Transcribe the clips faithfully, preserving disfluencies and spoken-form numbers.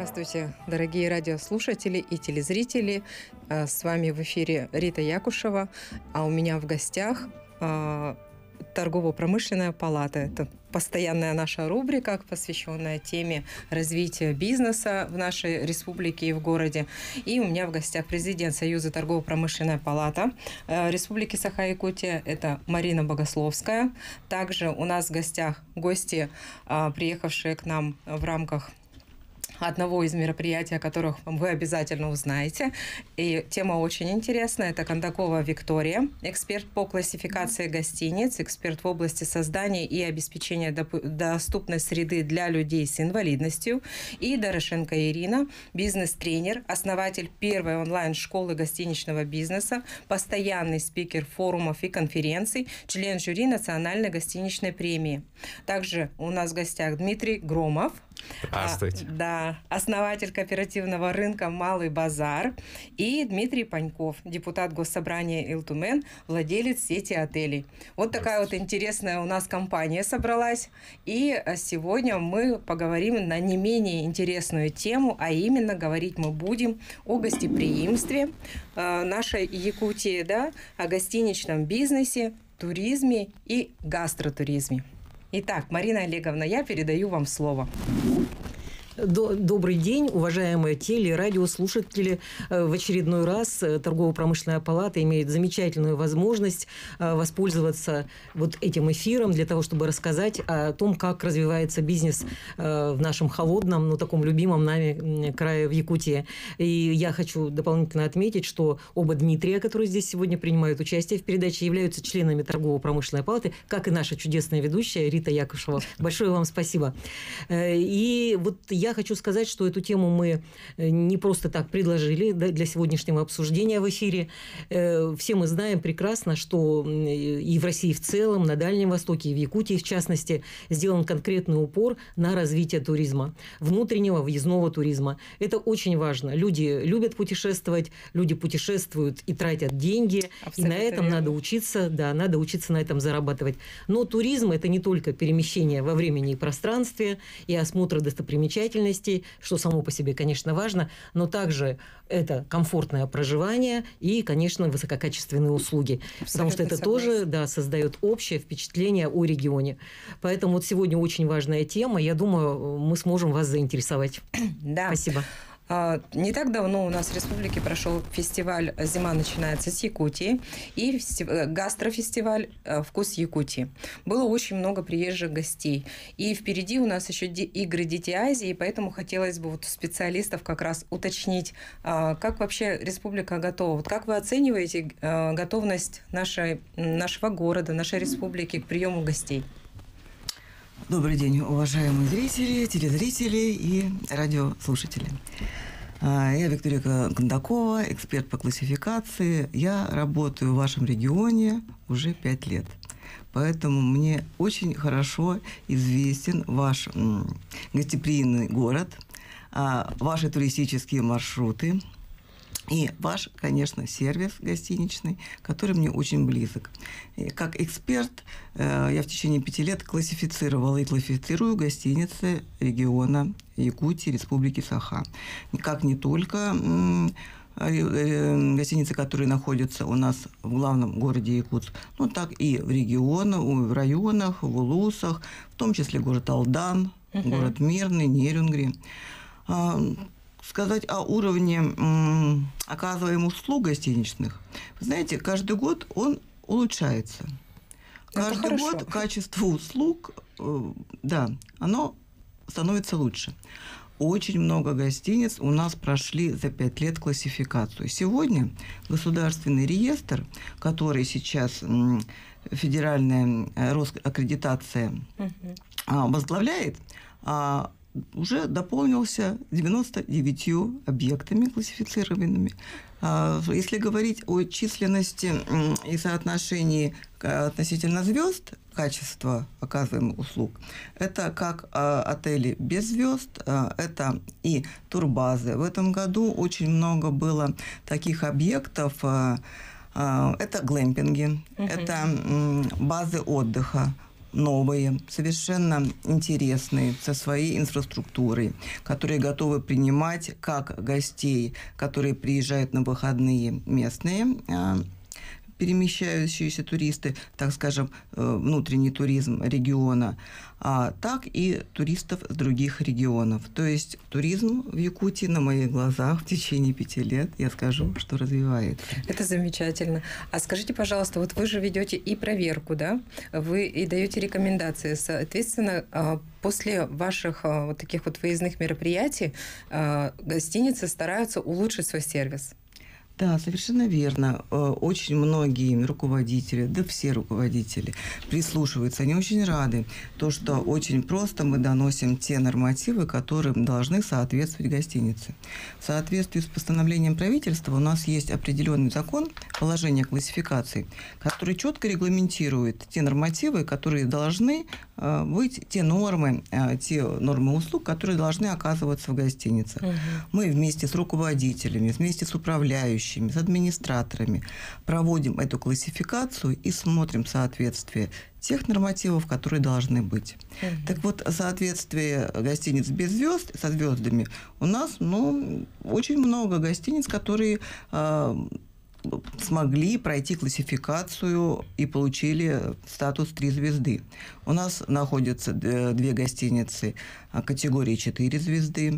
Здравствуйте, дорогие радиослушатели и телезрители. С вами в эфире Рита Якушева, а у меня в гостях Торгово-промышленная палата. Это постоянная наша рубрика, посвященная теме развития бизнеса в нашей республике и в городе. И у меня в гостях президент Союза торгово-промышленная палата Республики Саха-Якутия. Это Марина Богословская. Также у нас в гостях гости, приехавшие к нам в рамках одного из мероприятий, о которых вы обязательно узнаете. И тема очень интересная. Это Кондакова Виктория, эксперт по классификации гостиниц, эксперт в области создания и обеспечения доступной среды для людей с инвалидностью. И Дорошенко Ирина, бизнес-тренер, основатель первой онлайн-школы гостиничного бизнеса, постоянный спикер форумов и конференций, член жюри Национальной гостиничной премии. Также у нас в гостях Дмитрий Громов. Здравствуйте. А, да, основатель кооперативного рынка «Малый базар». И Дмитрий Паньков, депутат Госсобрания Илтумен, владелец сети отелей. Вот такая вот интересная у нас компания собралась. И сегодня мы поговорим на не менее интересную тему, а именно говорить мы будем о гостеприимстве э, нашей Якутии, да, о гостиничном бизнесе, туризме и гастротуризме. Итак, Марина Олеговна, я передаю вам слово. Добрый день, уважаемые теле- и радиослушатели. В очередной раз Торгово-промышленная палата имеет замечательную возможность воспользоваться вот этим эфиром для того, чтобы рассказать о том, как развивается бизнес в нашем холодном, но таком любимом нами крае в Якутии. И я хочу дополнительно отметить, что оба Дмитрия, которые здесь сегодня принимают участие в передаче, являются членами Торгово-промышленной палаты, как и наша чудесная ведущая Рита Якушева. Большое вам спасибо. И вот я Я хочу сказать, что эту тему мы не просто так предложили для сегодняшнего обсуждения в эфире. Все мы знаем прекрасно, что и в России в целом, на Дальнем Востоке, и в Якутии в частности, сделан конкретный упор на развитие туризма, внутреннего въездного туризма. Это очень важно. Люди любят путешествовать, люди путешествуют и тратят деньги, абсолютно и на этом верно. Надо учиться, да, надо учиться на этом зарабатывать. Но туризм – это не только перемещение во времени и пространстве и осмотр достопримечательностей, что само по себе, конечно, важно, но также это комфортное проживание и, конечно, высококачественные услуги. Абсолютно потому что это согласна. Тоже да, создает общее впечатление о регионе. Поэтому вот сегодня очень важная тема. Я думаю, мы сможем вас заинтересовать. Да. Спасибо. Не так давно у нас в республике прошел фестиваль «Зима начинается с Якутии» и гастрофестиваль «Вкус Якутии». Было очень много приезжих гостей. И впереди у нас еще игры «Дети Азии», поэтому хотелось бы вот у специалистов как раз уточнить, как вообще республика готова. Вот как вы оцениваете готовность нашей, нашего города, нашей республики к приему гостей? Добрый день, уважаемые зрители, телезрители и радиослушатели. Я Виктория Кондакова, эксперт по классификации. Я работаю в вашем регионе уже пять лет. Поэтому мне очень хорошо известен ваш гостеприимный город, ваши туристические маршруты и ваш, конечно, сервис гостиничный, который мне очень близок. И как эксперт я в течение пяти лет классифицировала и классифицирую гостиницы региона Якутии, Республики Саха. Как не только гостиницы, которые находятся у нас в главном городе Якутск, но так и в регионах, в районах, в улусах, в том числе город Алдан, uh-huh. город Мирный, Нерюнгри. Сказать о уровне м, оказываемых услуг гостиничных, вы знаете, каждый год он улучшается. Это каждый хорошо. Год качество услуг, э, да, оно становится лучше. Очень много гостиниц у нас прошли за пять лет классификацию. Сегодня государственный реестр, который сейчас м, федеральная Росаккредитация угу. а, возглавляет, а, уже дополнился девяноста девятью объектами классифицированными. Если говорить о численности и соотношении относительно звезд, качества оказываемых услуг, это как отели без звезд, это и турбазы. В этом году очень много было таких объектов. Это глэмпинги, угу. это базы отдыха. новые, совершенно интересные, со своей инфраструктурой, которые готовы принимать как гостей, которые приезжают на выходные, местные перемещающиеся туристы, так скажем, внутренний туризм региона, а так и туристов с других регионов. То есть туризм в Якутии на моих глазах в течение пяти лет, я скажу, что развивается. Это замечательно. А скажите, пожалуйста, вот вы же ведете и проверку, да? Вы и даете рекомендации. Соответственно, после ваших вот таких вот выездных мероприятий гостиницы стараются улучшить свой сервис. Да, совершенно верно. Очень многие руководители, да все руководители прислушиваются. Они очень рады, то, что очень просто мы доносим те нормативы, которым должны соответствовать гостиницы. В соответствии с постановлением правительства у нас есть определенный закон, положение классификации, который четко регламентирует те нормативы, которые должны быть, те нормы, те нормы услуг, которые должны оказываться в гостиницах. Угу. Мы вместе с руководителями, вместе с управляющими, с администраторами проводим эту классификацию и смотрим соответствие тех нормативов, которые должны быть. Угу. Так вот, соответствие гостиниц без звезд, со звездами, у нас, ну, очень много гостиниц, которые смогли пройти классификацию и получили статус три звезды. У нас находятся две гостиницы категории четыре звезды,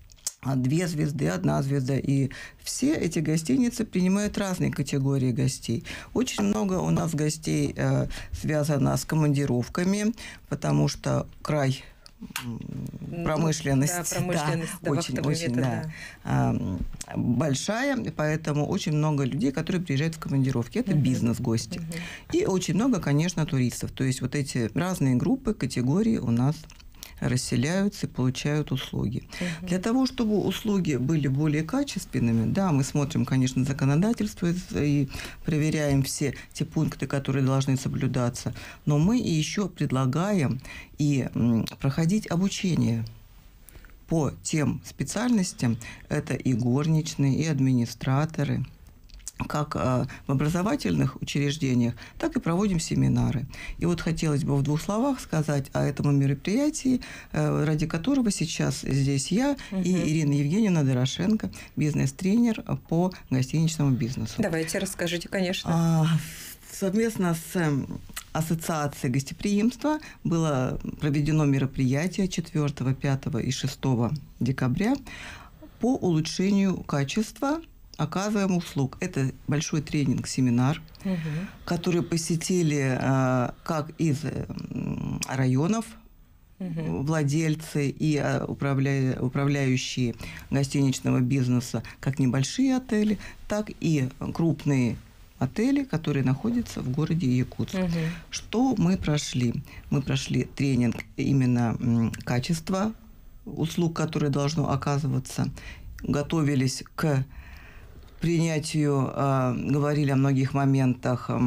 две звезды, одна звезда. И все эти гостиницы принимают разные категории гостей. Очень много у нас гостей э, связано с командировками, потому что край промышленность, да, промышленность да, очень, очень да, да. большая, поэтому очень много людей, которые приезжают в командировки. Это uh-huh. бизнес-гости. Uh-huh. И очень много, конечно, туристов. То есть вот эти разные группы, категории у нас расселяются и получают услуги. Uh-huh. Для того, чтобы услуги были более качественными, да, мы смотрим, конечно, законодательство и проверяем все те пункты, которые должны соблюдаться, но мы еще предлагаем и проходить обучение по тем специальностям, это и горничные, и администраторы, как в образовательных учреждениях, так и проводим семинары. И вот хотелось бы в двух словах сказать о этом мероприятии, ради которого сейчас здесь я угу. и Ирина Евгеньевна Дорошенко, бизнес-тренер по гостиничному бизнесу. Давайте расскажите, конечно. А, совместно с Ассоциацией гостеприимства было проведено мероприятие четвёртого, пятого и шестого декабря по улучшению качества оказываемых услуг. Это большой тренинг-семинар, угу. который посетили э, как из э, районов угу. владельцы и э, управля... управляющие гостиничного бизнеса, как небольшие отели, так и крупные отели, которые находятся в городе Якутск. Угу. Что мы прошли? Мы прошли тренинг именно м, качества услуг, которые должно оказываться. Готовились к принятию, э, говорили о многих моментах э,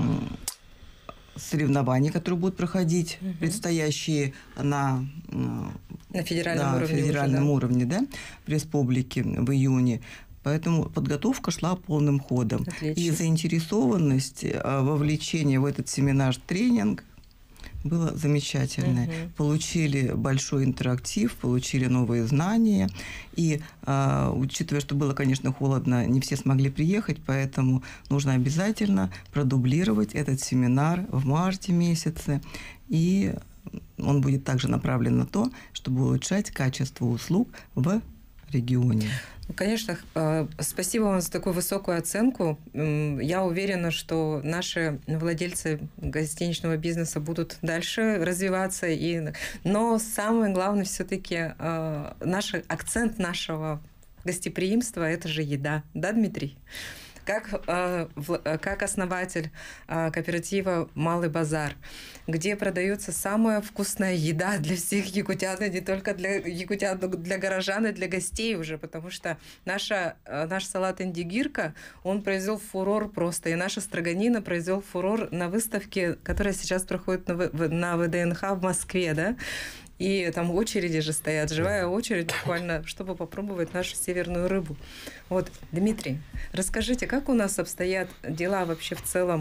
соревнований, которые будут проходить, угу. предстоящие на, на федеральном, да, уровне, федеральном уже, да? уровне, да, в республике в июне. Поэтому подготовка шла полным ходом. Отлично. И заинтересованность, вовлечение в этот семинар-тренинг было замечательное. Угу. Получили большой интерактив, получили новые знания. И, э, учитывая, что было, конечно, холодно, не все смогли приехать, поэтому нужно обязательно продублировать этот семинар в марте месяце. И он будет также направлен на то, чтобы улучшать качество услуг в регионе. Конечно, спасибо вам за такую высокую оценку. Я уверена, что наши владельцы гостиничного бизнеса будут дальше развиваться. И... Но самое главное все-таки наш акцент нашего гостеприимства – это же еда. Да, Дмитрий? Как, э, в, как основатель э, кооператива «Малый базар», где продается самая вкусная еда для всех якутян, и не только для якутян, но для горожан и для гостей уже, потому что наша, э, наш салат индигирка, он произвел фурор просто, и наша строганина произвел фурор на выставке, которая сейчас проходит на, на ВДНХ в Москве, да? И там очереди же стоят, живая очередь буквально, чтобы попробовать нашу северную рыбу. Вот, Дмитрий, расскажите, как у нас обстоят дела вообще в целом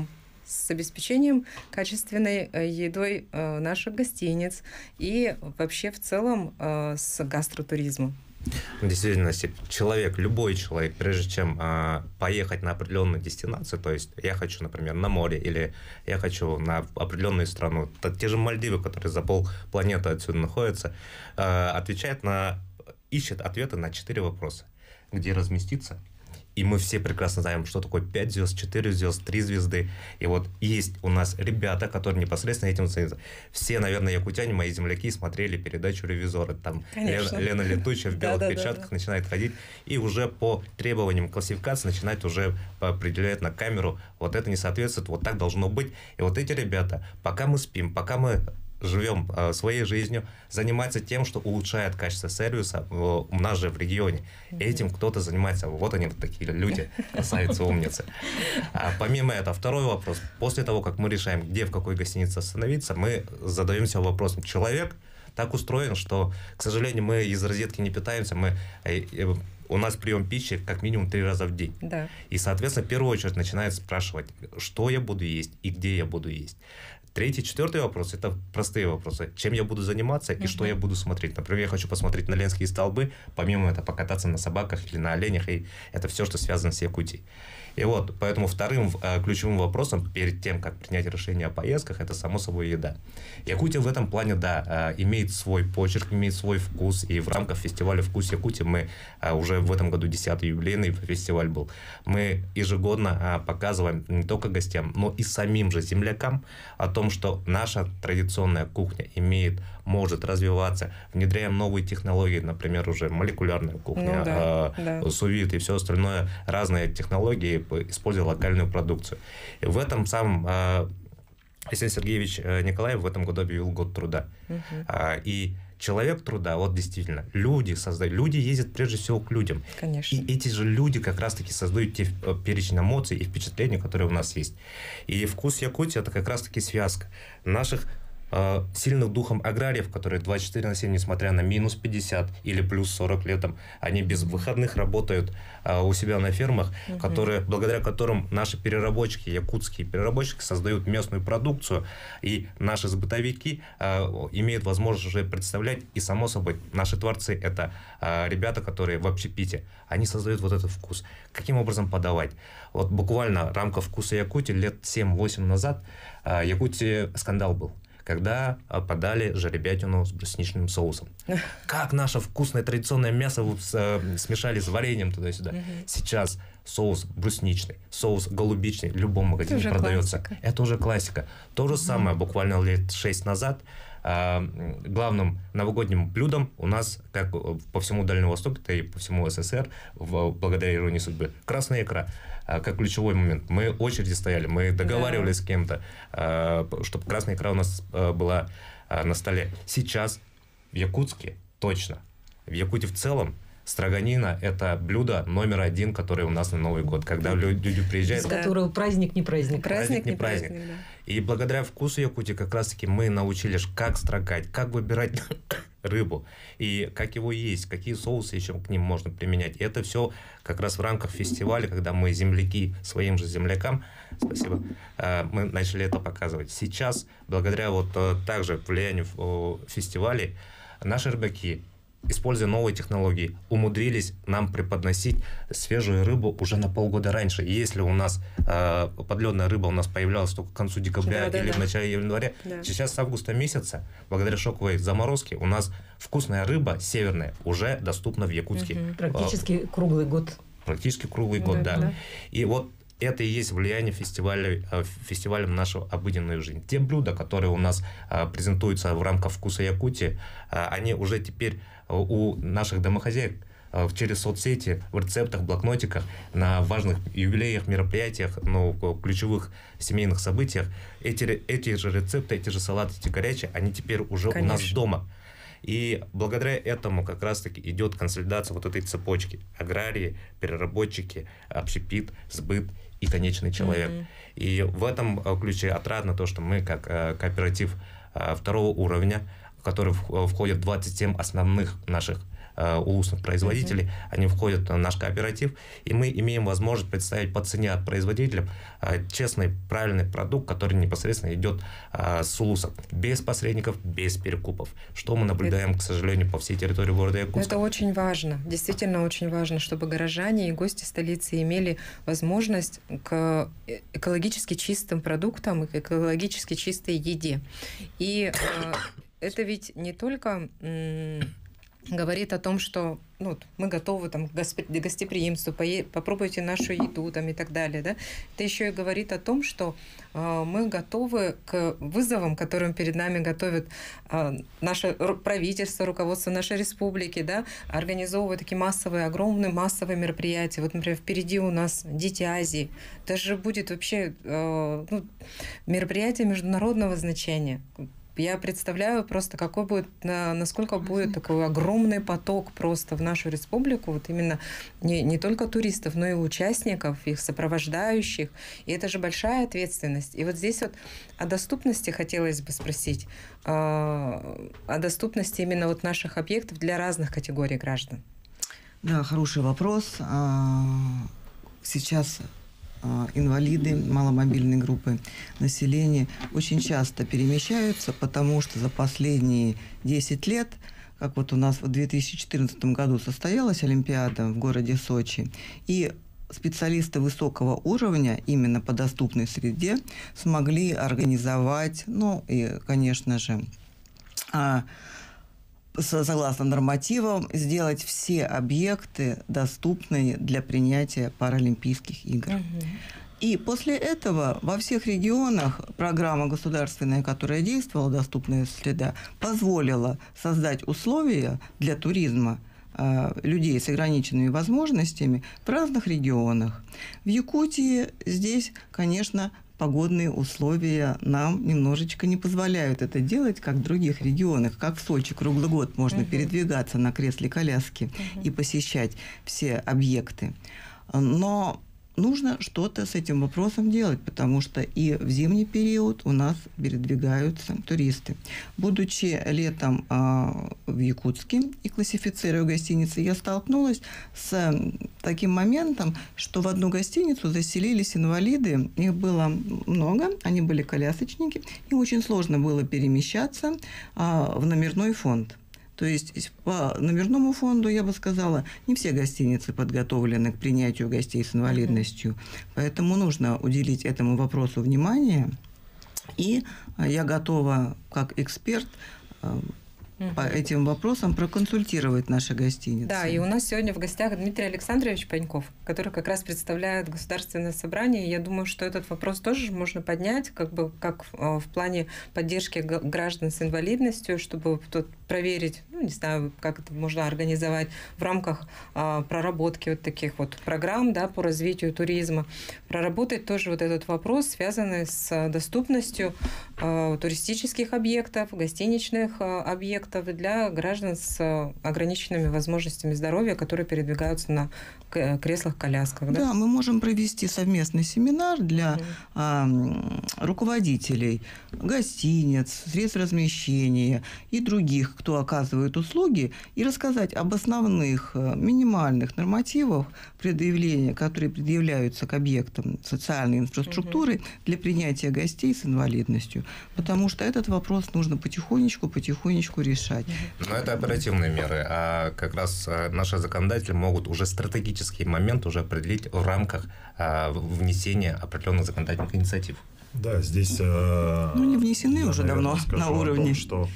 с обеспечением качественной едой наших гостиниц и вообще в целом с гастротуризмом. В действительности, человек, любой человек, прежде чем э, поехать на определенную дестинацию, то есть я хочу, например, на море, или я хочу на определенную страну, то те же Мальдивы, которые за полпланеты отсюда находятся, э, отвечает на, ищет ответы на четыре вопроса. Где разместиться? И мы все прекрасно знаем, что такое пять звезд, четыре звезд, три звезды. И вот есть у нас ребята, которые непосредственно этим занимаются. Все, наверное, якутяне, мои земляки, смотрели передачу «Ревизоры». Там Лена, Лена Летучая в белых перчатках начинает ходить и уже по требованиям классификации начинает уже определять на камеру, вот это не соответствует, вот так должно быть. И вот эти ребята, пока мы спим, пока мы живем э, своей жизнью, занимается тем, что улучшает качество сервиса э, у нас же в регионе. Mm-hmm. Этим кто-то занимается. Вот они, вот такие люди, красавицы, умницы. А помимо этого, второй вопрос. После того, как мы решаем, где, в какой гостинице остановиться, мы задаемся вопросом. Человек так устроен, что, к сожалению, мы из розетки не питаемся, мы... Э, э, у нас прием пищи как минимум три раза в день. Да. И, соответственно, в первую очередь начинает спрашивать, что я буду есть и где я буду есть. Третий, четвертый вопрос – это простые вопросы. Чем я буду заниматься и uh-huh. что я буду смотреть. Например, я хочу посмотреть на Ленские столбы, помимо этого покататься на собаках или на оленях, и это все, что связано с Якутией. И вот, поэтому вторым э, ключевым вопросом перед тем, как принять решение о поездках, это, само собой, еда. Якутия в этом плане, да, э, имеет свой почерк, имеет свой вкус, и в рамках фестиваля «Вкус Якутии» мы э, уже в этом году десятый юбилейный фестиваль был. Мы ежегодно э, показываем не только гостям, но и самим же землякам о том, что наша традиционная кухня имеет, может развиваться, внедряем новые технологии, например, уже молекулярная кухня, ну, да, э, да. сувид и все остальное, разные технологии, используя локальную продукцию. И в этом самом э, Алексей Сергеевич Николаев в этом году объявил год труда. Угу. А, и человек труда, вот действительно, люди создают, люди ездят прежде всего к людям. Конечно. И эти же люди как раз-таки создают те перечень эмоций и впечатлений, которые у нас есть. И «Вкус Якутии» — это как раз-таки связка наших э, сильных духом аграриев, которые двадцать четыре на семь, несмотря на минус пятьдесят или плюс сорок летом, они без выходных работают э, у себя на фермах, угу. которые, благодаря которым наши переработчики, якутские переработчики, создают местную продукцию, и наши сбытовики э, имеют возможность уже представлять, и, само собой, наши творцы — это э, ребята, которые в общепите, они создают вот этот вкус. Каким образом подавать? Вот буквально в рамках «Вкуса Якутии» лет семь-восемь назад э, в Якутии скандал был, когда подали жеребятину с брусничным соусом. Как наше вкусное традиционное мясо смешали с вареньем туда-сюда. Угу. Сейчас соус брусничный, соус голубичный в любом магазине это продается. Классика. Это уже классика. То же угу. самое буквально лет шесть назад главным новогодним блюдом у нас, как по всему Дальнему Востоку, да и по всему СССР, в, благодаря иронии судьбы, красная икра. Как ключевой момент. Мы в очереди стояли, мы договаривались да. с кем-то, чтобы красная икра у нас была на столе. Сейчас в Якутске точно, в Якутии в целом, строганина – это блюдо номер один, которое у нас на Новый год, когда люди приезжают. С которого праздник не праздник. Праздник, праздник не праздник. праздник да. И благодаря «Вкусу Якутии» как раз-таки мы научились, как строгать, как выбирать рыбу, и как его есть, какие соусы еще к ним можно применять. И это все как раз в рамках фестиваля, когда мы земляки своим же землякам, спасибо, мы начали это показывать. Сейчас, благодаря вот также влиянию фестивалей, наши рыбаки, используя новые технологии, умудрились нам преподносить свежую рыбу уже на полгода раньше. И если у нас э, подледная рыба у нас появлялась только к концу декабря да, или да, в начале января, да. сейчас с августа месяца, благодаря шоковой заморозке, у нас вкусная рыба северная уже доступна в Якутске. Угу. Практически круглый год. Практически круглый год, да. да. да. И вот это и есть влияние фестиваля, фестиваля на нашу обыденную жизнь. Те блюда, которые у нас а, презентуются в рамках «Вкуса Якутии», а, они уже теперь у наших домохозяек а, через соцсети, в рецептах, блокнотиках, на важных юбилеях, мероприятиях, ну, ключевых семейных событиях. Эти, эти же рецепты, эти же салаты, эти горячие, они теперь уже Конечно. у нас дома. И благодаря этому как раз-таки идет консолидация вот этой цепочки. Аграрии, переработчики, общепит, сбыт и конечный человек. Mm-hmm. И в этом ключе отрадно то, что мы как кооператив второго уровня, в который входят двадцать семь основных наших улусных производителей, mm-hmm. они входят в наш кооператив, и мы имеем возможность представить по цене от производителя честный, правильный продукт, который непосредственно идет с улусов, без посредников, без перекупов, что мы наблюдаем, это, к сожалению, по всей территории города Якутска. Это очень важно, действительно очень важно, чтобы горожане и гости столицы имели возможность к экологически чистым продуктам и к экологически чистой еде. И э, это ведь не только м, говорит о том, что ну, мы готовы там, к гостеприимству, пое- попробуйте нашу еду там, и так далее. Да? Это еще и говорит о том, что э, мы готовы к вызовам, которым перед нами готовит э, наше правительство, руководство нашей республики, да? Организовывать такие массовые, огромные массовые мероприятия. Вот, например, впереди у нас Дети Азии. Это же будет вообще э, ну, мероприятие международного значения. Я представляю просто, какой будет, насколько будет такой огромный поток просто в нашу республику, вот именно не, не только туристов, но и участников, их сопровождающих. И это же большая ответственность. И вот здесь вот о доступности хотелось бы спросить, о доступности именно вот наших объектов для разных категорий граждан. Да, хороший вопрос. Сейчас инвалиды, маломобильные группы населения очень часто перемещаются, потому что за последние десять лет, как вот у нас в две тысячи четырнадцатом году состоялась Олимпиада в городе Сочи, и специалисты высокого уровня именно по доступной среде смогли организовать, ну и, конечно же, согласно нормативам, сделать все объекты доступные для принятия Паралимпийских игр. Угу. И после этого во всех регионах программа государственная, которая действовала, «Доступная среда», позволила создать условия для туризма э, людей с ограниченными возможностями в разных регионах. В Якутии здесь, конечно, погодные условия нам немножечко не позволяют это делать, как в других регионах. Как в Сочи круглый год можно uh-huh. передвигаться на кресле-коляске uh-huh. и посещать все объекты. Но нужно что-то с этим вопросом делать, потому что и в зимний период у нас передвигаются туристы. Будучи летом э, в Якутске и классифицируя гостиницы, я столкнулась с таким моментом, что в одну гостиницу заселились инвалиды. Их было много, они были колясочники, и очень сложно было перемещаться э, в номерной фонд. То есть по номерному фонду, я бы сказала, не все гостиницы подготовлены к принятию гостей с инвалидностью. Mm-hmm. Поэтому нужно уделить этому вопросу внимание. И я готова, как эксперт, по этим вопросам проконсультировать наши гостиницы. Да, и у нас сегодня в гостях Дмитрий Александрович Паньков, который как раз представляет Государственное собрание. И я думаю, что этот вопрос тоже можно поднять, как бы как в плане поддержки граждан с инвалидностью, чтобы тут проверить, ну, не знаю, как это можно организовать в рамках а, проработки вот таких вот программ, да, по развитию туризма. Проработать тоже вот этот вопрос, связанный с доступностью а, туристических объектов, гостиничных а, объектов для граждан с ограниченными возможностями здоровья, которые передвигаются на креслах-колясках. Да? Да, мы можем провести совместный семинар для mm-hmm. а, руководителей гостиниц, средств размещения и других, кто оказывает услуги, и рассказать об основных минимальных нормативах предъявления, которые предъявляются к объектам социальной инфраструктуры mm-hmm. для принятия гостей с инвалидностью. Потому что этот вопрос нужно потихонечку, потихонечку решать. Mm-hmm. Но это оперативные меры, а как раз наши законодатели могут уже стратегически момент уже определить в рамках а, внесения определенных законодательных инициатив. Да, здесь... Э, ну, не внесены я, уже давно на уровне. Том, что,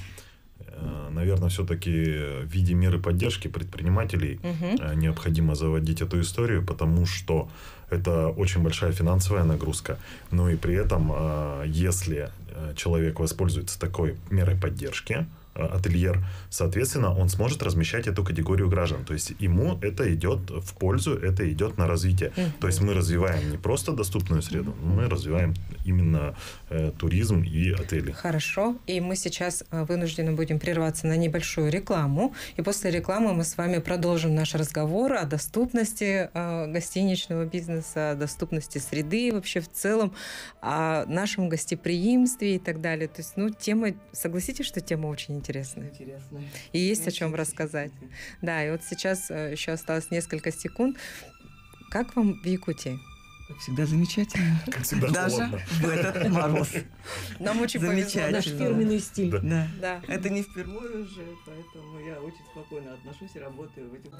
э, наверное, все-таки в виде меры поддержки предпринимателей угу. э, необходимо заводить эту историю, потому что это очень большая финансовая нагрузка. Но и при этом, э, если человек воспользуется такой мерой поддержки, ательер, соответственно, он сможет размещать эту категорию граждан. То есть ему это идет в пользу, это идет на развитие. Mm-hmm. То есть мы развиваем не просто доступную среду, но мы развиваем именно э, туризм и отели. Хорошо. И мы сейчас вынуждены будем прерваться на небольшую рекламу. И после рекламы мы с вами продолжим наш разговор о доступности э, гостиничного бизнеса, о доступности среды вообще в целом, о нашем гостеприимстве и так далее. То есть, ну, тема, согласитесь, что тема очень интересная. интересные. Интересные. И есть о чем рассказать. Да, и вот сейчас еще осталось несколько секунд. Как вам в Якутии? Как всегда замечательно. Как всегда Даже холодно. в этот мороз. Нам очень повезло. Замечательно. Наш фирменный стиль. Да. Да. Да. Это не впервые уже, поэтому я очень спокойно отношусь и работаю в этих...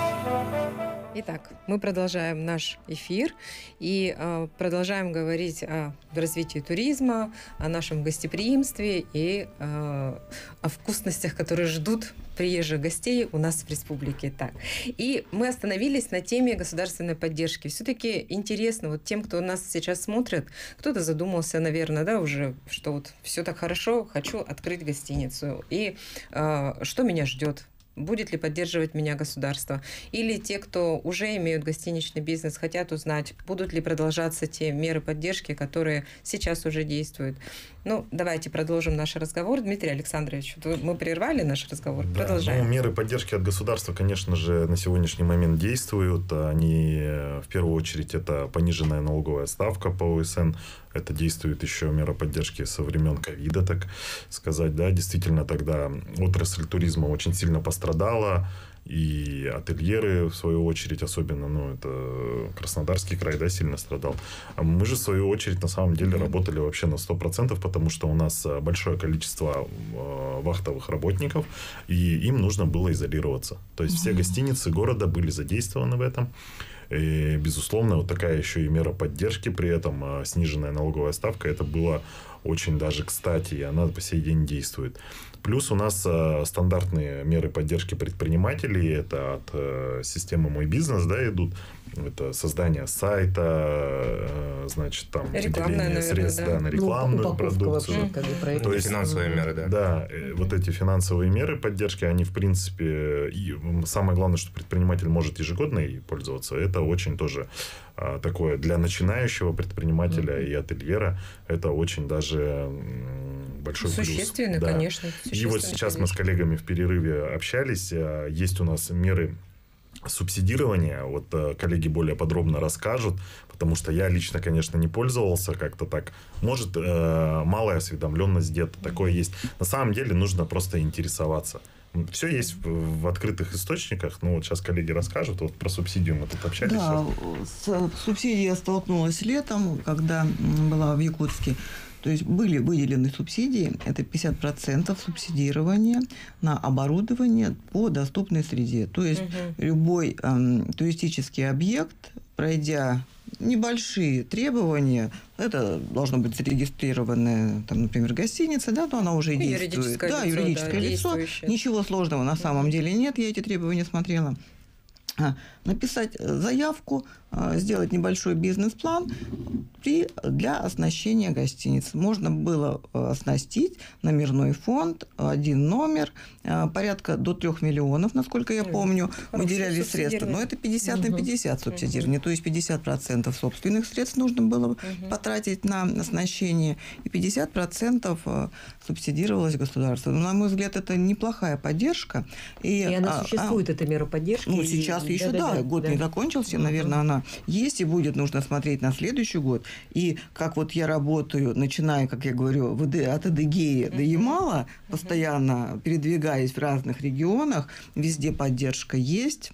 Итак, мы продолжаем наш эфир и э, продолжаем говорить о развитии туризма, о нашем гостеприимстве и э, о вкусностях, которые ждут приезжих гостей у нас в республике. Так. И мы остановились на теме государственной поддержки. Все-таки интересно, вот тем, кто нас сейчас смотрит, кто-то задумался, наверное, да, уже, что вот все так хорошо, хочу открыть гостиницу. И э, что меня ждет? Будет ли поддерживать меня государство? Или те, кто уже имеют гостиничный бизнес, хотят узнать, будут ли продолжаться те меры поддержки, которые сейчас уже действуют. Ну, давайте продолжим наш разговор. Дмитрий Александрович, мы прервали наш разговор. Да, Продолжаем. ну, меры поддержки от государства, конечно же, на сегодняшний момент действуют. Они, в первую очередь, это пониженная налоговая ставка по о эс эн. Это действует еще мера поддержки со времен ковида, так сказать. Да, действительно, тогда отрасль туризма очень сильно пострадала. И ательеры, в свою очередь, особенно, ну, это Краснодарский край, да, сильно страдал. А мы же, в свою очередь, на самом деле, работали вообще на сто процентов, потому что у нас большое количество э, вахтовых работников, и им нужно было изолироваться. То есть, все гостиницы города были задействованы в этом. И, безусловно, вот такая еще и мера поддержки, при этом сниженная налоговая ставка, это было очень даже кстати, и она по сей день действует. Плюс у нас э, стандартные меры поддержки предпринимателей, это от э, системы «Мой бизнес», да, идут. Это создание сайта, э, значит, там, выделение средств, да, на рекламную ну, продукцию. Вообще, как бы, проект. То есть, финансовые меры, да. Да, э, вот эти финансовые меры поддержки, они, в принципе, и самое главное, что предприниматель может ежегодно ей пользоваться, это очень тоже э, такое для начинающего предпринимателя mm-hmm. и ательера, это очень даже м, большой плюс. Существенный, да. конечно. И вот сейчас мы с коллегами в перерыве общались. Есть у нас меры субсидирования. Вот коллеги более подробно расскажут, потому что я лично, конечно, не пользовался как-то так. Может, малая осведомленность где-то такое есть. На самом деле нужно просто интересоваться. Все есть в, в открытых источниках. Ну, вот сейчас коллеги расскажут. Вот про субсидию мы тут общались. Да, с субсидией я столкнулась летом, когда была в Якутске. То есть были выделены субсидии, это пятьдесят процентов субсидирования на оборудование по доступной среде. То есть угу. любой эм, туристический объект, пройдя небольшие требования, это должно быть зарегистрированная, там, например, гостиница, да, то она уже и действует. Да, лицо, юридическое да, лицо. Ничего сложного на самом деле нет, я эти требования смотрела. Написать заявку, сделать небольшой бизнес-план при, для оснащения гостиниц. Можно было оснастить номерной фонд, один номер, порядка до трех миллионов, насколько я помню, выделяли средства. Но это пятьдесят на пятьдесят субсидирование, то есть пятьдесят процентов собственных средств нужно было угу. потратить на оснащение, и пятьдесят процентов субсидировалось государство. Но, на мой взгляд, это неплохая поддержка. И, и она существует, а, эта мера поддержки? Ну, сейчас и... еще, да, да, да, год да. не закончился, наверное, она есть, и будет нужно смотреть на следующий год. И как вот я работаю, начиная, как я говорю, от Адыгеи до Ямала, постоянно передвигаясь в разных регионах, везде поддержка есть.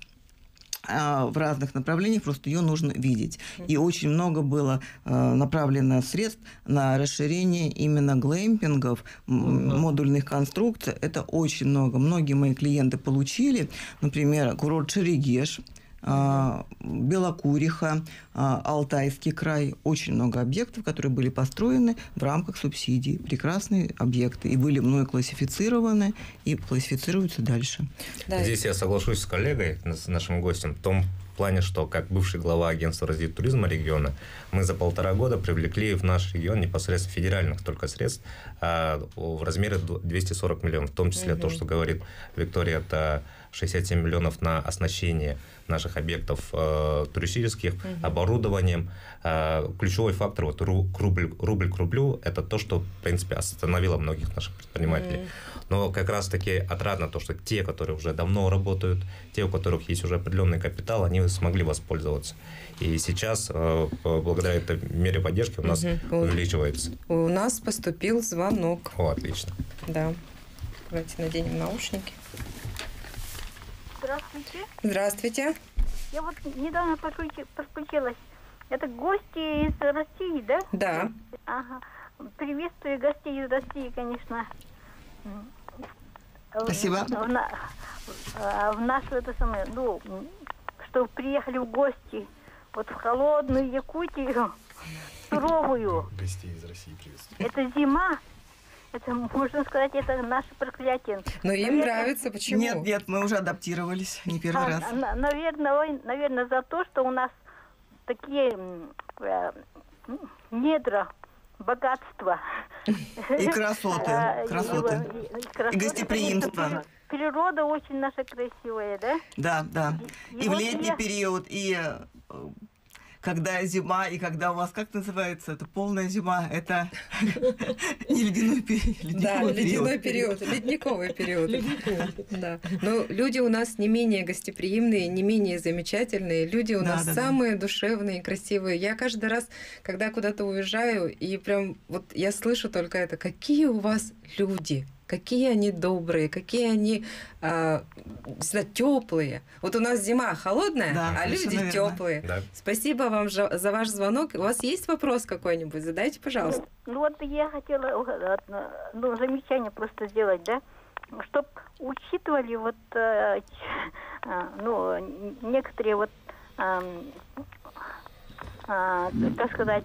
В разных направлениях, просто ее нужно видеть. И очень много было э, направлено средств на расширение именно глэмпингов, uh-huh. модульных конструкций. Это очень много. Многие мои клиенты получили, например, курорт Шерегеш, Uh-huh. Белокуриха, Алтайский край. Очень много объектов, которые были построены в рамках субсидий. Прекрасные объекты. И были мной классифицированы, и классифицируются дальше. Да. Здесь я соглашусь с коллегой, с нашим гостем, в том плане, что как бывший глава агентства развития туризма региона, мы за полтора года привлекли в наш регион непосредственно федеральных только средств а, в размере двести сорок миллионов. В том числе uh-huh. то, что говорит Виктория, это шестьдесят семь миллионов на оснащение наших объектов э, туристических, uh-huh. оборудованием. Э, ключевой фактор, вот рубль, рубль к рублю, это то, что, в принципе, остановило многих наших предпринимателей. Uh-huh. Но как раз-таки отрадно то, что те, которые уже давно работают, те, у которых есть уже определенный капитал, они смогли воспользоваться. И сейчас, э, благодаря этой мере поддержки, у нас uh-huh. увеличивается. У нас поступил звонок. Да. Давайте наденем наушники. Здравствуйте. Здравствуйте. Я вот недавно подключи- подключилась. Это гости из России, да? Да. Ага. Приветствую гостей из России, конечно. Спасибо. В, на- в нашу это самое, ну, что приехали в гости вот в холодную Якутию, суровую. Гостей из России приветствую. Это зима. Это, можно сказать, это наше проклятие. Но им Наверное, нравится, почему? Нет, нет, мы уже адаптировались, не первый а, раз. на- наверное, ой, наверное, за то, что у нас такие м, э, м, недра, богатства. И красоты, А, и- красоты. и- и красоты. И гостеприимство. Природа очень наша красивая, да? Да, да. И И в вот летний я- период, и э, когда зима, и когда у вас, как называется, это полная зима, это не ледяной пе- Да, ледниковый ледяной период. период, ледниковый период. Да. Но люди у нас не менее гостеприимные, не менее замечательные. Люди у Да, нас да, да. самые душевные и красивые. Я каждый раз, когда куда-то уезжаю, и прям вот я слышу только это, какие у вас люди. Какие они добрые, какие они а, не знаю, теплые. Вот у нас зима холодная, Да, а люди совершенно верно. теплые. Да. Спасибо вам за за ваш звонок. У вас есть вопрос какой-нибудь? Задайте, пожалуйста. Ну, ну вот я хотела э, ну, замечание просто сделать, да, чтобы учитывали вот, э, ч- а, ну, н- некоторые вот, ам, а, как сказать,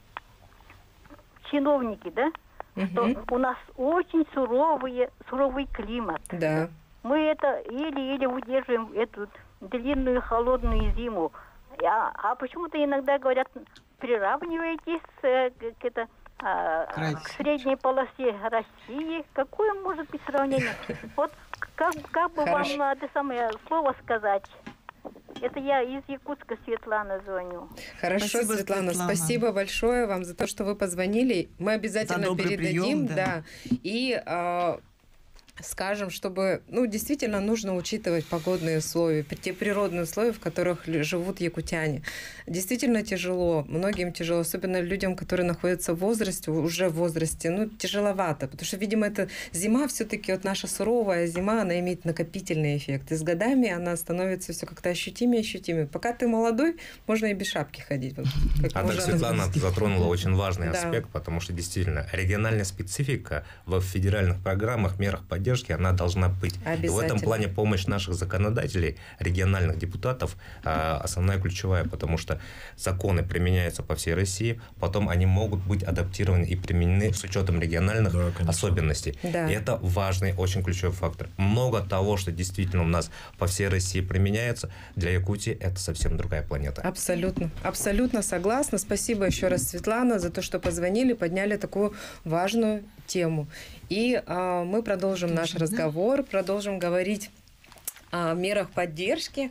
чиновники, да, что Мгм. у нас очень суровые, суровый климат. Да. Мы это еле-еле удерживаем эту длинную холодную зиму. А, а почему-то иногда говорят, приравниваетесь э, к, к это, а, К России. к средней полосе России. Какое может быть сравнение? Вот как, как бы Хорошо. вам это самое слово сказать? Это я из Якутска, Светлана, звоню. Хорошо, Спасибо, Светлана, Светлана. спасибо большое вам за то, что вы позвонили. Мы обязательно За добрый передадим, прием, да. да. И а, скажем, чтобы, ну, действительно нужно учитывать погодные условия, те природные условия, в которых лю- живут якутяне. Действительно тяжело, многим тяжело, особенно людям, которые находятся в возрасте, уже в возрасте, ну, тяжеловато, потому что, видимо, это зима все-таки, вот наша суровая зима, она имеет накопительный эффект, и с годами она становится все как-то ощутимее, ощутимее. Пока ты молодой, можно и без шапки ходить. Вот, как А мы так уже Светлана затронула очень важный Да. аспект, потому что действительно региональная специфика в федеральных программах, мерах поддержки, она должна быть. И в этом Обязательно. плане помощь наших законодателей, региональных депутатов, а, основная ключевая, потому что законы применяются по всей России, потом они могут быть адаптированы и применены с учетом региональных Да, конечно. особенностей. Да. И это важный, очень ключевой фактор. Много того, что действительно у нас по всей России применяется, для Якутии это совсем другая планета. Абсолютно, абсолютно согласна. Спасибо еще раз, Светлана, за то, что позвонили, подняли такую важную тему. И а, мы продолжим наш разговор, продолжим говорить о мерах поддержки.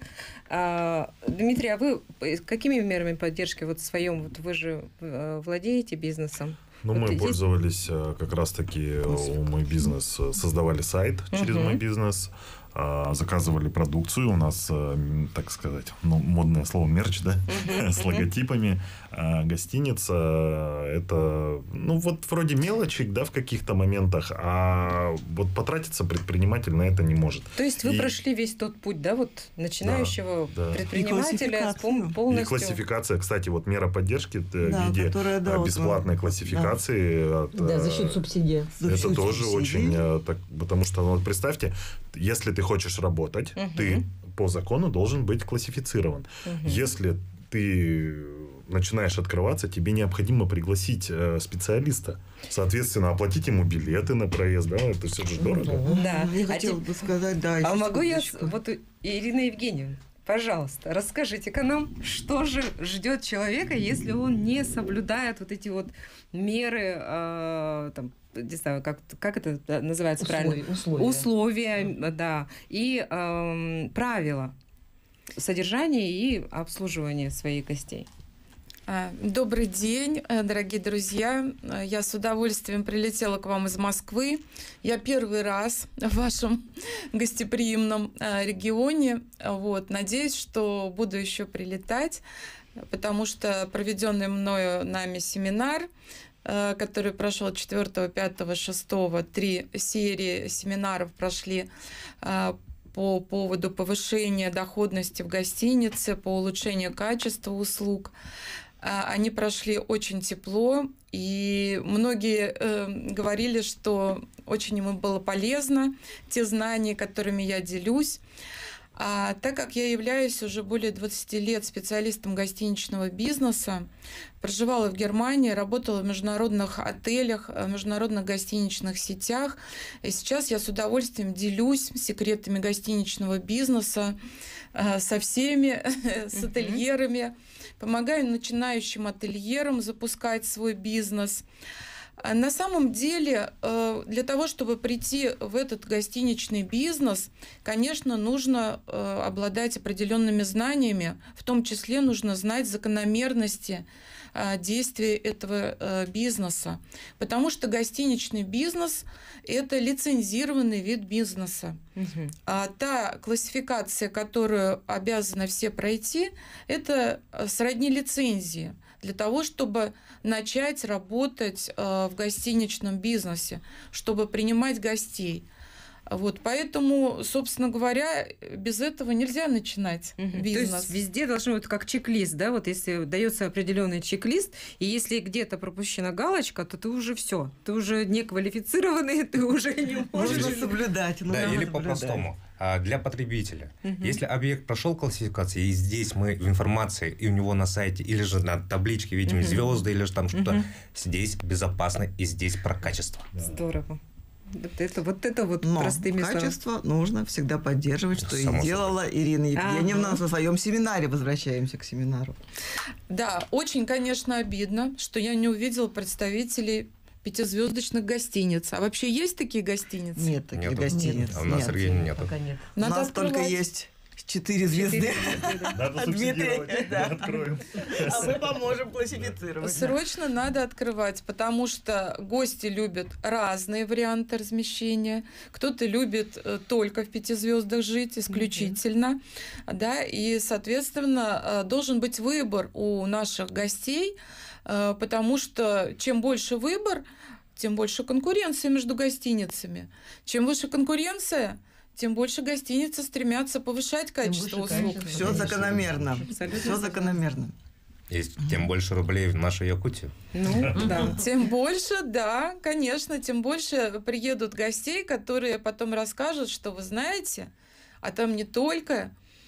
А, Дмитрий, а вы какими мерами поддержки вот в своем, вот вы же э, владеете бизнесом? Ну, Вот мы есть- пользовались э, как раз-таки э, у «Мой бизнес», э, создавали сайт через Мгм. «Мой бизнес», а, заказывали продукцию. У нас, э, м, так сказать, ну, модное слово мерч, да, с логотипами. А гостиница э, это, ну, вот вроде мелочек, да, в каких-то моментах, а вот потратиться предприниматель на это не может. То есть вы И- прошли весь тот путь, да, вот начинающего Да, да. предпринимателя с пом- классификацию. И полностью... классификация, кстати, вот мера поддержки э, Да, в виде которая, да, э, вот, бесплатной да. классификации. от, Да, э, за счет субсидий. За это счет тоже субсидий. очень э, так, потому что, ну, вот представьте, если ты хочешь работать, Мгм. ты по закону должен быть классифицирован. Мгм. Если ты начинаешь открываться, тебе необходимо пригласить э, специалиста. Соответственно, оплатить ему билеты на проезд, да, это все же дорого. Да. Я А хотела те- бы сказать, да. А еще могу я, с- секундочку. вот у- Ирина Евгеньевна, пожалуйста, расскажите-ка нам, что же ждет человека, если он не соблюдает вот эти вот меры, э, там, не знаю, как, как это называется правильно? Условия. Условия, да, и эм, правила содержания и обслуживания своих гостей. А, Добрый день, э, дорогие друзья. Э, Я с удовольствием прилетела к вам из Москвы. Я первый раз в вашем гостеприимном э, регионе. Вот. Надеюсь, что буду еще прилетать, потому что проведенный мною нами семинар который прошел четвёртого, пятого, шестого. Три серии семинаров прошли по поводу повышения доходности в гостинице, по улучшению качества услуг. Они прошли очень тепло, и многие э, говорили, что очень им было полезно те знания, которыми я делюсь. А так как я являюсь уже более двадцати лет специалистом гостиничного бизнеса, проживала в Германии, работала в международных отелях, в международных гостиничных сетях, и сейчас я с удовольствием делюсь секретами гостиничного бизнеса э, со всеми, с ательерами, помогаю начинающим ательерам запускать свой бизнес. На самом деле, для того, чтобы прийти в этот гостиничный бизнес, конечно, нужно обладать определенными знаниями, в том числе нужно знать закономерности действия этого бизнеса, потому что гостиничный бизнес – это лицензированный вид бизнеса. Угу. А та классификация, которую обязаны все пройти, это сродни лицензии для того, чтобы начать работать в гостиничном бизнесе, чтобы принимать гостей. Вот, поэтому, собственно говоря, без этого нельзя начинать угу. бизнес. То есть везде должно быть как чек-лист, да? Вот если дается определенный чек-лист, и если где-то пропущена галочка, то ты уже все, ты уже не квалифицированный, ты уже не можешь нужно соблюдать. Да, или по-простому. Для потребителя. Угу. Если объект прошел классификацию, и здесь мы в информации, и у него на сайте, или же на табличке видим угу. звезды, или же там что-то, угу. здесь безопасно, и здесь про качество. Да. Здорово. Вот это вот, это вот Но простыми словами. Качество нужно всегда поддерживать, что Само и делала собой. Ирина Евгеньевна ага. на своем семинаре. Возвращаемся к семинару. Да, очень, конечно, обидно, что я не увидела представителей пятизвездочных гостиниц. А вообще есть такие гостиницы? Нет таких Нету. гостиниц. А у нас, Сергей, нет. Пока нет. У нас открывать. Только есть четыре звезды. Надо субсидировать. Да. Откроем. А мы поможем классифицировать. Срочно надо открывать, потому что гости любят разные варианты размещения. Кто-то любит только в пяти звездах жить, исключительно. Mm-hmm. Да, и, соответственно, должен быть выбор у наших гостей, потому что чем больше выбор, тем больше конкуренция между гостиницами. Чем выше конкуренция, тем больше гостиницы стремятся повышать качество услуг. Все закономерно. Все закономерно. И тем больше рублей в нашу Якутию. Ну, да. Тем больше, да, конечно, тем больше приедут гостей, которые потом расскажут, что вы знаете, а там не только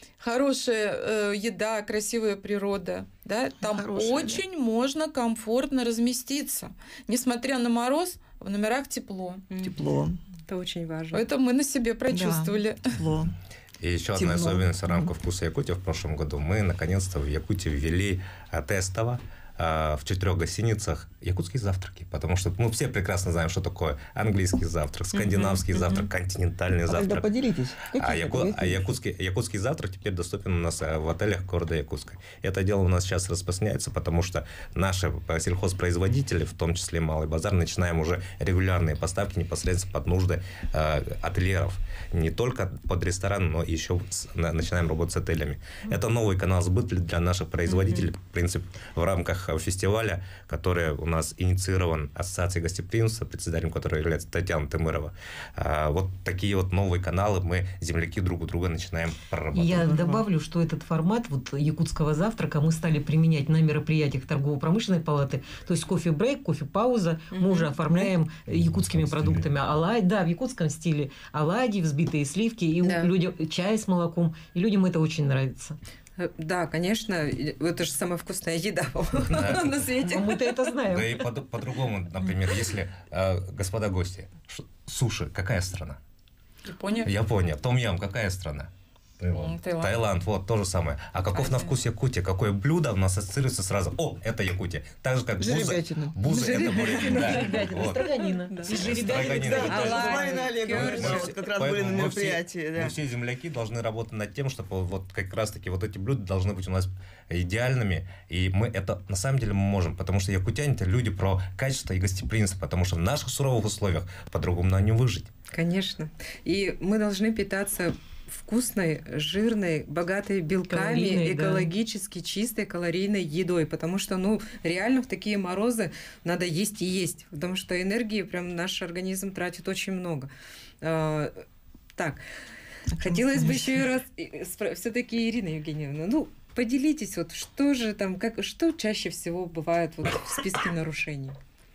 хорошая э, еда, красивая природа, да, там Хорошая, очень да. можно комфортно разместиться. Несмотря на мороз, в номерах тепло. Тепло. Это очень важно. Это мы на себе прочувствовали. Да, тепло. И еще одна особенность в рамках «Вкуса Якутии» в прошлом году. Мы, наконец-то, в Якутии ввели тестово в четырех гостиницах якутские завтраки, потому что мы все прекрасно знаем, что такое английский завтрак, скандинавский uh-huh, завтрак, uh-huh. континентальный а завтрак. Тогда поделитесь. А, яку... а якутский, якутский завтрак теперь доступен у нас в отелях города Якутска. Это дело у нас сейчас распространяется, потому что наши сельхозпроизводители, в том числе Малый базар, начинаем уже регулярные поставки непосредственно под нужды э, ательеров. Не только под ресторан, но еще с, на, начинаем работать с отелями. Uh-huh. Это новый канал сбыта для наших производителей, uh-huh. в принципе, в рамках фестиваля, который у нас инициирован Ассоциацией гостеприимства, председателем которой является Татьяна Тымырова. А, вот такие вот новые каналы мы, земляки, друг у друга начинаем прорабатывать. Я добавлю, что этот формат вот якутского завтрака мы стали применять на мероприятиях торгово-промышленной палаты. То есть кофе-брейк, кофе-пауза. Mm-hmm. Мы уже оформляем якутскими продуктами оладьи. Да, в якутском стиле оладьи, взбитые сливки, и да. людям чай с молоком. И людям это очень нравится. Да, конечно, это же самая вкусная еда да. на свете. Мы-то это знаем. Да и по- по-другому, например, если, э, господа гости, ш- суши, какая страна? Япония. Япония. Том-ям, какая страна? Таиланд. Таиланд. Таиланд, вот, то же самое. А каков на вкус Якутия? Какое блюдо у нас ассоциируется сразу? О, это Якутия. Так же, как буза. Буза – это Жеребятина. Строганина. Жеребятина. Марина Олеговна как раз были на мероприятии. Мы все земляки должны работать над тем, чтобы вот как раз-таки вот эти блюда должны быть у нас идеальными. И мы это на самом деле мы можем, потому что якутяне – это люди про качество и гостеприимство, потому что в наших суровых условиях по-другому нам не выжить. Конечно. И мы должны питаться вкусной, жирной, богатой белками, Калорийной, экологически да. чистой, калорийной едой, потому что, ну, реально в такие морозы надо есть и есть, потому что энергии прям наш организм тратит очень много. Так, хотелось бы еще и раз все-таки, Ирина Евгеньевна, ну, поделитесь, вот что же там, как, что чаще всего бывает вот в списке нарушений?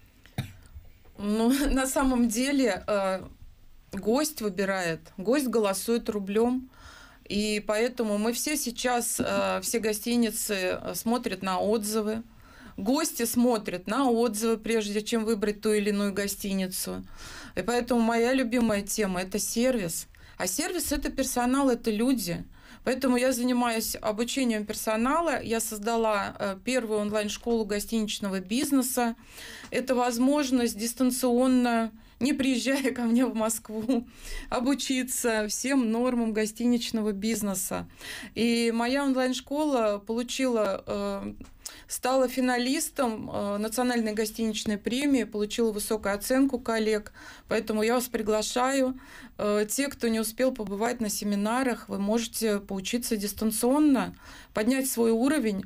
Ну, на самом деле, э, гость выбирает, гость голосует рублем, и поэтому мы все сейчас, э, все гостиницы смотрят на отзывы, гости смотрят на отзывы, прежде чем выбрать ту или иную гостиницу. И поэтому моя любимая тема – это сервис. А сервис – это персонал, это люди. Поэтому я занимаюсь обучением персонала. Я создала первую онлайн-школу гостиничного бизнеса. Это возможность дистанционно, не приезжая ко мне в Москву, обучиться всем нормам гостиничного бизнеса. И моя онлайн-школа получила... Стала финалистом национальной гостиничной премии, получила высокую оценку коллег, поэтому я вас приглашаю. Те, кто не успел побывать на семинарах, вы можете поучиться дистанционно, поднять свой уровень,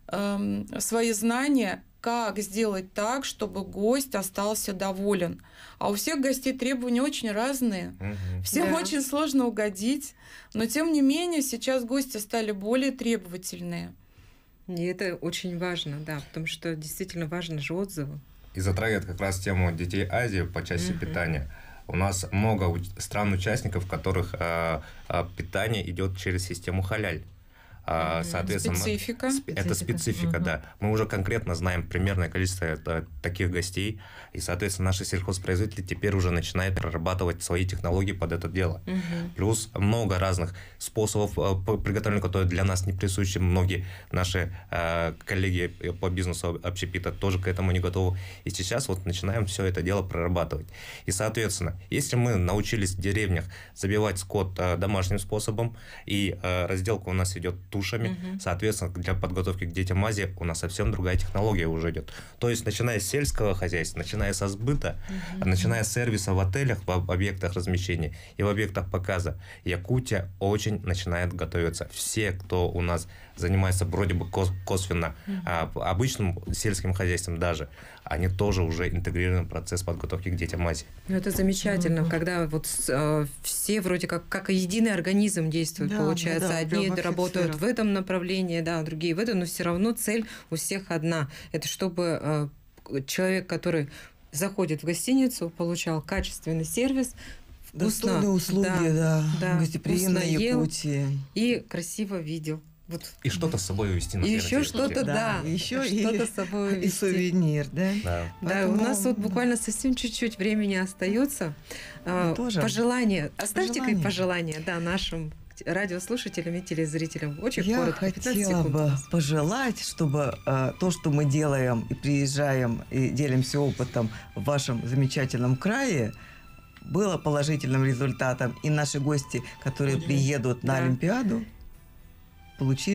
свои знания, как сделать так, чтобы гость остался доволен. А у всех гостей требования очень разные. Угу. Всем да. очень сложно угодить, но тем не менее сейчас гости стали более требовательные. И это очень важно, да, потому что действительно важны же отзывы. И затрагивает как раз тему детей Азии по части uh-huh. питания. У нас много стран-участников, в которых э, э, питание идет через систему халяль. Uh-huh. Соответственно, специфика. Это специфика, uh-huh. да. Мы уже конкретно знаем примерное количество это, таких гостей, и, соответственно, наши сельхозпроизводители теперь уже начинают прорабатывать свои технологии под это дело. Uh-huh. Плюс много разных способов приготовления, которые для нас не присущи. Многие наши э, коллеги по бизнесу общепита тоже к этому не готовы. И сейчас вот начинаем все это дело прорабатывать. И, соответственно, если мы научились в деревнях забивать скот э, домашним способом, и э, разделка у нас идет тушами, uh-huh. соответственно, для подготовки к детям Азии у нас совсем другая технология уже идет. То есть, начиная с сельского хозяйства, начиная со сбыта, uh-huh. начиная с сервиса в отелях, в объектах размещения и в объектах показа, Якутия очень начинает готовиться. Все, кто у нас занимается вроде бы косвенно uh-huh. а, обычным сельским хозяйством даже, они тоже уже интегрированы в процесс подготовки к детям Азии. Ну, это замечательно, mm-hmm. когда вот э, все вроде как, как единый организм действуют, да, получается. Да, да, одни работают в этом направлении, да, другие в этом, но все равно цель у всех одна. Это чтобы э, человек, который заходит в гостиницу, получал качественный сервис, достойные услуги, да, да, да, гостеприимной Якутии. И красиво видел. Вот. И что-то с собой увезти на И еще что-то, да, да. Еще что-то с собой увезти. И сувенир, да. Да, да Поэтому... у нас вот буквально совсем чуть-чуть времени остается. Тоже. Пожелания. Оставьте пожелания. пожелания, да, нашим радиослушателям и телезрителям. Очень Я коротко. Я хотела бы пожелать, чтобы э, то, что мы делаем и приезжаем и делимся опытом в вашем замечательном крае, было положительным результатом. И наши гости, которые приедут на да. Олимпиаду, получили